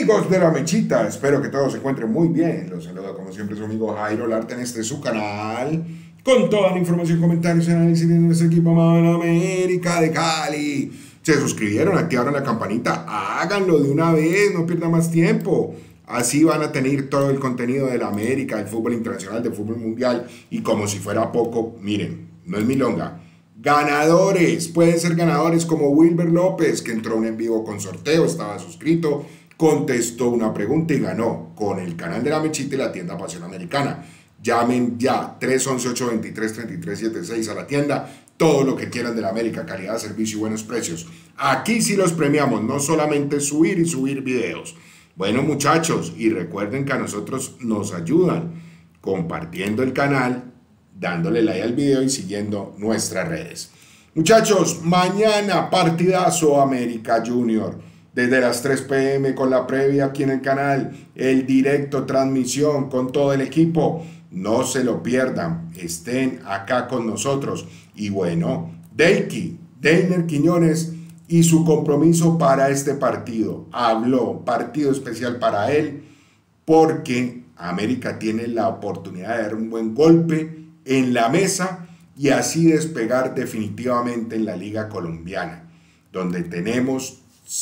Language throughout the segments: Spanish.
Amigos de la Mechita, espero que todos se encuentren muy bien. Los saluda como siempre su amigo Jairo Larte en este su canal, con toda la información, comentarios y análisis de nuestro equipo amado en América de Cali. Se suscribieron, activaron la campanita, háganlo de una vez, no pierdan más tiempo. Así van a tener todo el contenido de la América, del fútbol internacional, del fútbol mundial. Y como si fuera poco, miren, no es milonga. Ganadores, pueden ser ganadores como Wilber López, que entró en vivo con sorteo, estaba suscrito, contestó una pregunta y ganó con el canal de la Mechita y la tienda Pasión Americana. Llamen ya 311-823-3376 a la tienda, todo lo que quieran de la América, calidad, servicio y buenos precios. Aquí sí los premiamos, no solamente subir y subir videos. Bueno, muchachos, y recuerden que a nosotros nos ayudan compartiendo el canal, dándole like al video y siguiendo nuestras redes. Muchachos, mañana partidazo América Junior, desde las 3 p.m. con la previa aquí en el canal, el directo transmisión con todo el equipo. No se lo pierdan, estén acá con nosotros. Y bueno, Deiner Quiñones y su compromiso para este partido. Habló, partido especial para él, porque América tiene la oportunidad de dar un buen golpe en la mesa y así despegar definitivamente en la Liga Colombiana, donde tenemos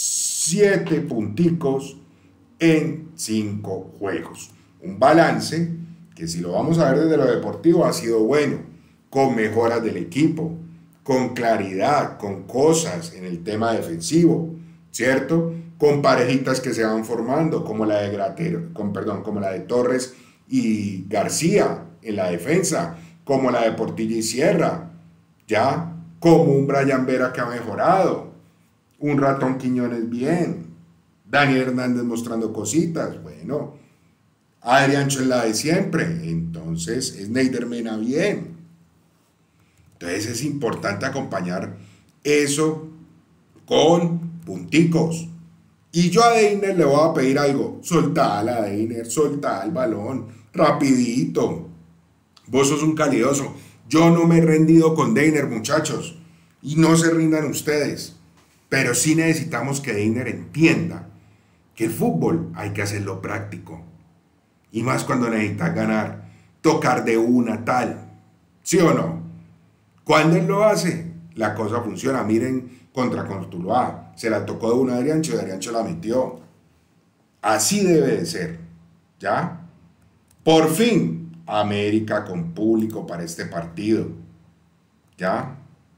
7 punticos en 5 juegos. Un balance que, si lo vamos a ver desde lo deportivo, ha sido bueno, con mejoras del equipo, con claridad, con cosas en el tema defensivo, ¿cierto? Con parejitas que se van formando, como la de como la de Torres y García en la defensa, como la de Portilla y Sierra, ya, como un Brian Vera que ha mejorado, un Ratón Quiñones bien, Daniel Hernández mostrando cositas, bueno, Adriancho es la de siempre, entonces es Neider Mena bien. Entonces es importante acompañar eso con punticos. Y yo a Deiner le voy a pedir algo, soltala Deiner, soltá el balón, rapidito. Vos sos un calidoso. Yo no me he rendido con Deiner, muchachos. Y no se rindan ustedes. Pero sí necesitamos que Deiner entienda que el fútbol hay que hacerlo práctico. Y más cuando necesitas ganar. Tocar de una tal. ¿Sí o no? Cuando él lo hace, la cosa funciona. Miren contra Cortuluá. Se la tocó de una a Adriancho y Adriancho la metió. Así debe de ser. ¿Ya? Por fin. América con público para este partido, ¿ya?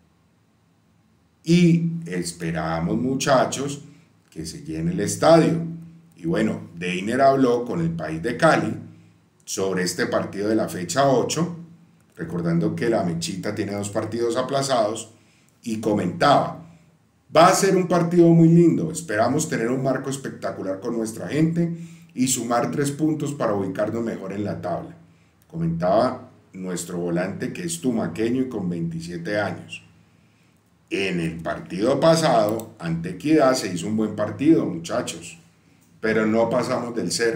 Y esperamos, muchachos, que se llene el estadio. Y bueno, Deiner habló con el País de Cali sobre este partido de la fecha 8, recordando que la Mechita tiene 2 partidos aplazados, y comentaba: va a ser un partido muy lindo, esperamos tener un marco espectacular con nuestra gente y sumar 3 puntos para ubicarnos mejor en la tabla. Comentaba nuestro volante, que es tumaqueño y con 27 años. En el partido pasado, ante Equidad, se hizo un buen partido, muchachos, pero no pasamos del 0.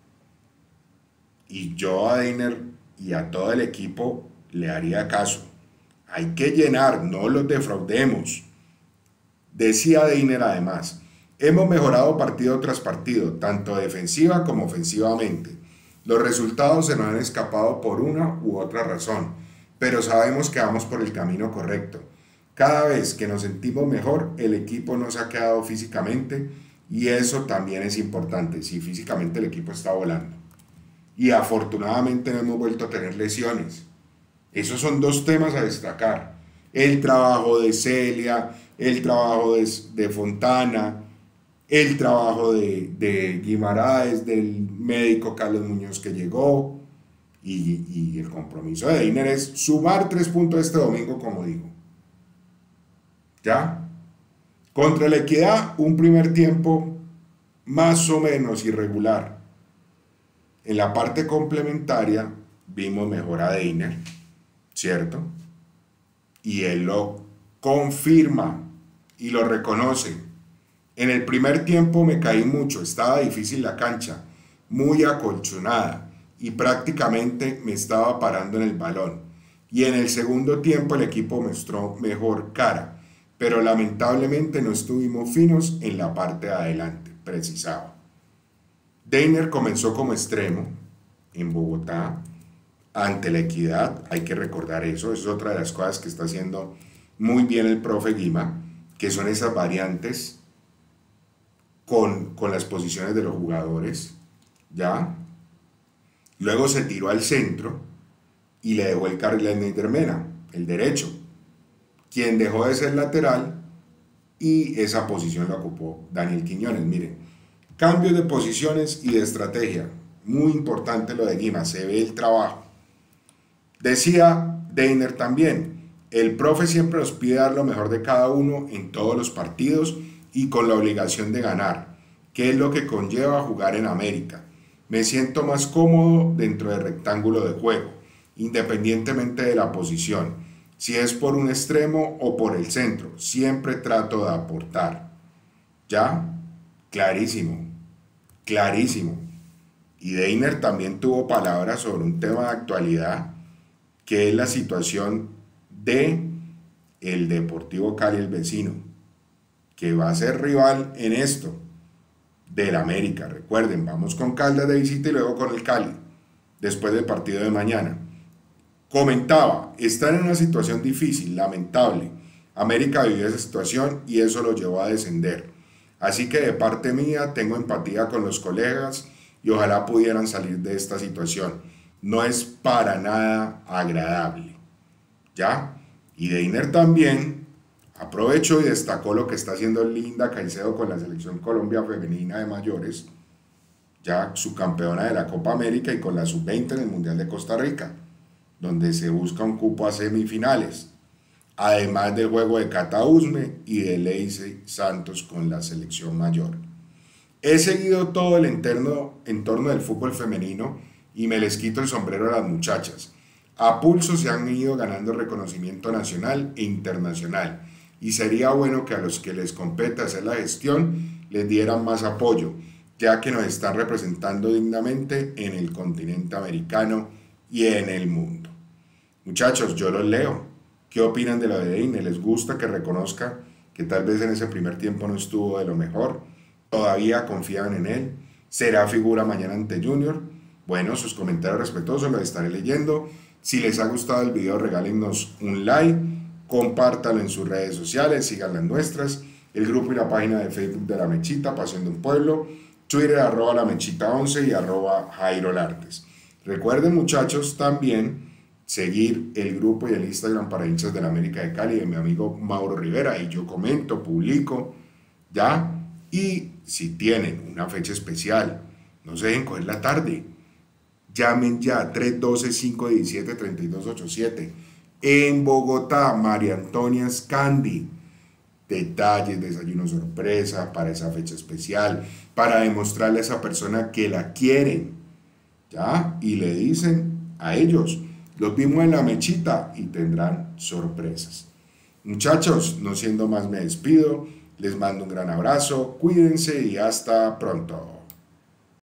Y yo a Deiner y a todo el equipo le haría caso. Hay que llenar, no los defraudemos. Decía Deiner además: hemos mejorado partido tras partido, tanto defensiva como ofensivamente. Los resultados se nos han escapado por una u otra razón, pero sabemos que vamos por el camino correcto. Cada vez que nos sentimos mejor, el equipo nos ha quedado físicamente, y eso también es importante. Si físicamente el equipo está volando. Y afortunadamente no hemos vuelto a tener lesiones. Esos son 2 temas a destacar. El trabajo de Celia, el trabajo de Fontana, el trabajo de Guimaraes, del médico Carlos Muñoz que llegó, y el compromiso de Deiner es sumar 3 puntos este domingo, como digo. ¿Ya? Contra la Equidad, un primer tiempo más o menos irregular. En la parte complementaria vimos mejor a Deiner, ¿cierto? Y él lo confirma y lo reconoce. En el primer tiempo me caí mucho, estaba difícil la cancha, muy acolchonada, y prácticamente me estaba parando en el balón. Y en el segundo tiempo el equipo mostró mejor cara, pero lamentablemente no estuvimos finos en la parte de adelante, precisaba. Deiner comenzó como extremo en Bogotá ante la Equidad, hay que recordar eso es otra de las cosas que está haciendo muy bien el profe Guima, que son esas variantes con las posiciones de los jugadores, ¿ya? Luego se tiró al centro y le dejó el carril a Neider Mena, el derecho, quien dejó de ser lateral y esa posición la ocupó Daniel Quiñones. Miren, cambios de posiciones y de estrategia, muy importante lo de Guima, se ve el trabajo. Decía Deiner también, el profe siempre nos pide dar lo mejor de cada uno en todos los partidos y con la obligación de ganar, que es lo que conlleva jugar en América. Me siento más cómodo dentro del rectángulo de juego, independientemente de la posición, si es por un extremo o por el centro, siempre trato de aportar. ¿Ya? Clarísimo, clarísimo. Y Deiner también tuvo palabras sobre un tema de actualidad, que es la situación de el Deportivo Cali, el vecino, que va a ser rival en esto del América. Recuerden, vamos con Caldas de visita y luego con el Cali, después del partido de mañana. Comentaba, están en una situación difícil, lamentable. América vivió esa situación y eso lo llevó a descender. Así que de parte mía tengo empatía con los colegas y ojalá pudieran salir de esta situación. No es para nada agradable. ¿Ya? Y Deiner también aprovechó y destacó lo que está haciendo Linda Caicedo con la selección Colombia femenina de mayores, ya subcampeona de la Copa América y con la sub-20 en el Mundial de Costa Rica, donde se busca un cupo a semifinales, además del juego de Cata Usme y de Leice Santos con la selección mayor. He seguido todo el entorno del fútbol femenino y me les quito el sombrero a las muchachas. A pulso se han ido ganando reconocimiento nacional e internacional y sería bueno que a los que les compete hacer la gestión les dieran más apoyo, ya que nos están representando dignamente en el continente americano y en el mundo. Muchachos, yo los leo. ¿Qué opinan de lo de Deiner? ¿Les gusta que reconozca que tal vez en ese primer tiempo no estuvo de lo mejor? ¿Todavía confían en él? ¿Será figura mañana ante Junior? Bueno, sus comentarios respetuosos los estaré leyendo. Si les ha gustado el video, regálennos un like, compártanlo en sus redes sociales, sigan las nuestras, el grupo y la página de Facebook de La Mechita, Pasión de un Pueblo, Twitter @LaMechita11 y @JairoLartes. Recuerden, muchachos, también seguir el grupo y el Instagram para hinchas de la América de Cali de mi amigo Mauro Rivera, y yo comento, publico, ¿ya? Y si tienen una fecha especial, no se dejen coger la tarde. Llamen ya 312-517-3287. En Bogotá, María Antonia Scandi. Detalles, desayuno sorpresa para esa fecha especial, para demostrarle a esa persona que la quieren. ¿Ya? Y le dicen a ellos, los vimos en La Mechita y tendrán sorpresas. Muchachos, no siendo más me despido. Les mando un gran abrazo. Cuídense y hasta pronto.